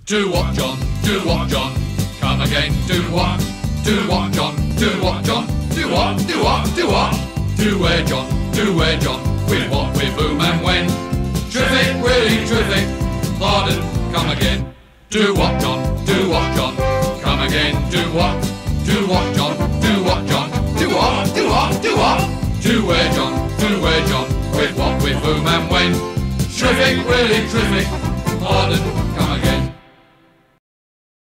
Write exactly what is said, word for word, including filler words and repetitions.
Do what, John? Do what, John? Come again. Do what? Do what, John? Do what, John? Do what? Do what? Do what? Do where, John? Do where, John? With what? With whom and when? Terrific, really terrific. Pardon, come again. Do what, John? Do what, John? Come again. Do what? Do what, John? Do what, John? Do what? Do what? Do what? Do where, John? Do where, John? With what? With whom and when? Terrific, really terrific. Pardon.